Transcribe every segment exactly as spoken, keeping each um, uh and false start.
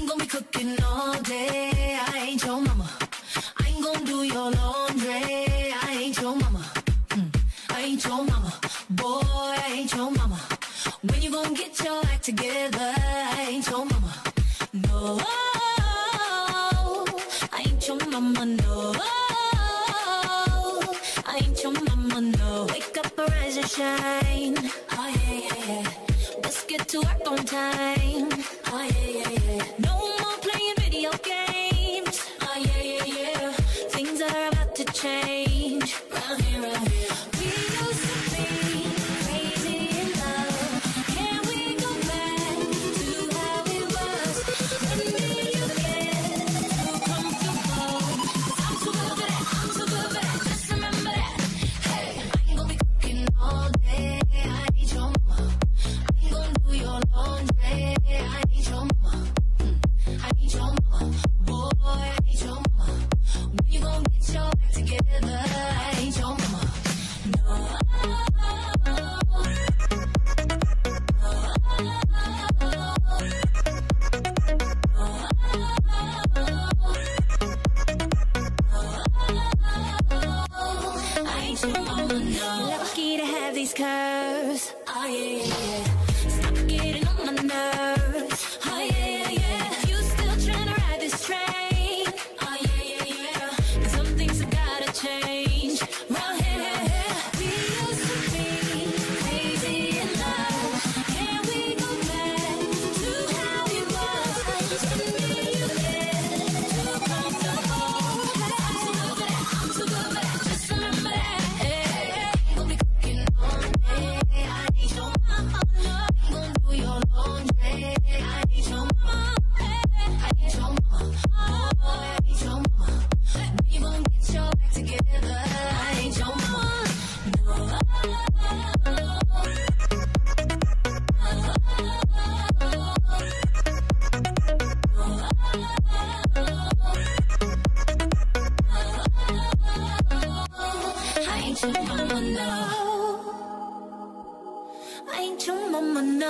ain't gonna be cooking all day. I ain't your mama. I ain't gonna do your laundry. I ain't your mama. Mm. I ain't your mama. Boy, I ain't your mama. When you gonna get your act together? I ain't your mama. No, I ain't your mama. No, I ain't your mama. No. Wake up, arise and shine. Oh yeah, yeah, yeah. Let's get to work on time. Oh yeah, yeah, yeah. No more playing video games. Oh yeah, yeah, yeah. Things are about to change. Round here, round here. We used to be crazy in love. Can we go back to how it was? When did you get too comfortable? 'Cause I'm too good for that. I'm too good for that. Just remember that. Hey, I ain't gonna be cooking all day. I ain't your mama. I ain't gonna do your laundry. I ain't your mama. Mm. I ain't your mama. Boy, I ain't your mama. When you gon' get your act together? I ain't your mama. No. I ain't your mama, no. Lucky to have these curves. Oh yeah, yeah, yeah. Stop getting on my nerves. Oh yeah, yeah, yeah. You still trying to ride this train? Oh yeah, yeah, yeah. 'Cause some things have gotta change. Round here, we used to be crazy in love. Can we go back to how it was? When did you get too comfortable? I'm too good for that. I'm too good for that. Just remember that. Hey, gonna be cooking all day. I ain't your mama. Ain't gonna do your laundry. I ain't your mama. I ain't your mama. Oh, I ain't your mama. When you gon' get your act together? I ain't your mama. No. I ain't your mama, no. I ain't your mama, no.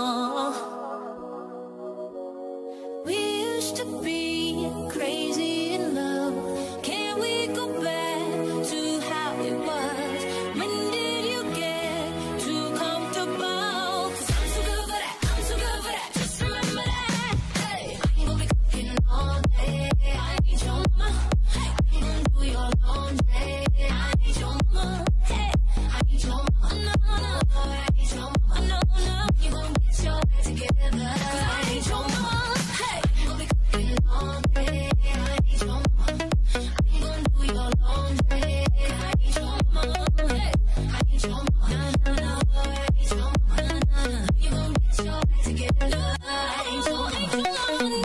We used to be crazy in love. Can we go back to how it was? When did you get too comfortable? 'Cause I'm too good for that. I'm too good for that. Just remember that. Hey, I ain't gonna be cooking all day. I ain't your mama. I ain't gonna do your laundry. I ain't your mama. Hey, I ain't your mama. No, no, I ain't your mama. No, no, you gon' get your act together. 'Cause I ain't your mama. Hey, I ain't gonna be cooking all day. I ain't your mama. I ain't gonna do your laundry. I ain't your mama. Hey, I ain't your mama. No, no, no, I ain't your mama. No, no, you gon' get your act together. I ain't your mama.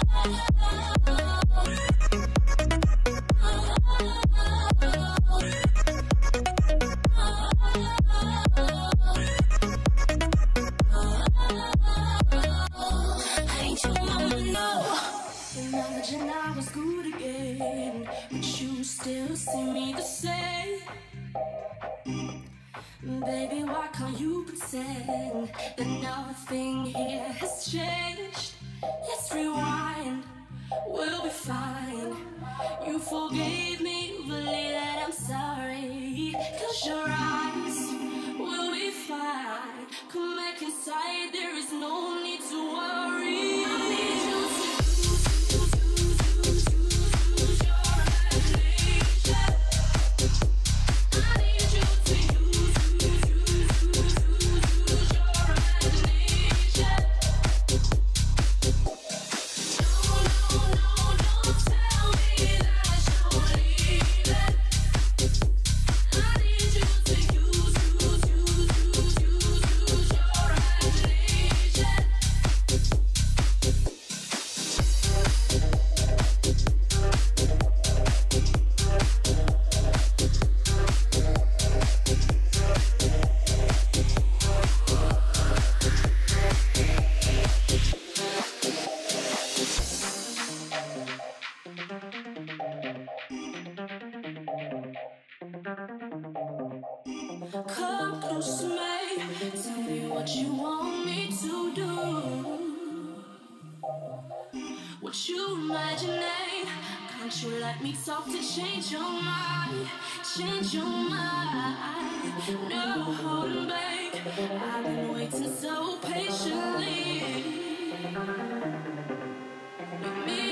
I ain't your mama, no. Imagine I was good again, but you still see me the same. Baby, why can't you pretend that nothing here has changed? Let's rewind, we'll be fine. You forgave me, believe that I'm sorry. Close your eyes, we'll be fine. Come back inside, there is no need to worry. I need you to Come close to me, tell me what you want me to do. what you imagine. Can't you let me talk to change your mind, change your mind? No holding back, I've been waiting so patiently. With me